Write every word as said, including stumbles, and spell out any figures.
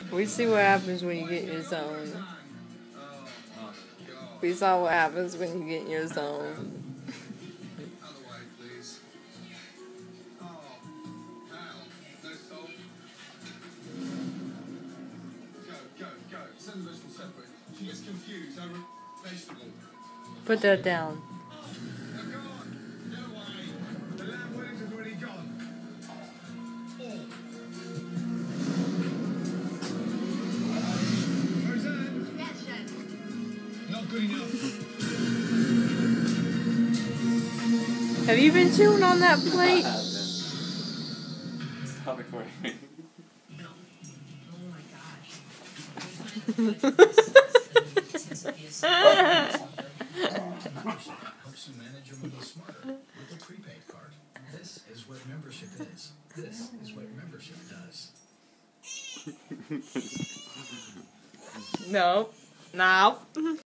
We see what happens when you get in your zone. We saw what happens when you get in your zone. Put that down. Not good enough. Have you been chewing on that plate? Stop recording me. Oh my gosh. Helps you manage your money smarter with a prepaid card. This is what membership is. This is what membership does. No. No.